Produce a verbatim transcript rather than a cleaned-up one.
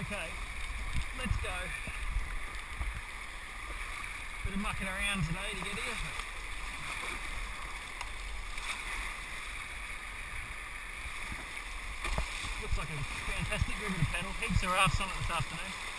Okay, let's go. Bit of mucking around today to get here. Looks like a fantastic river to paddle. Heaps of rafts on it this afternoon.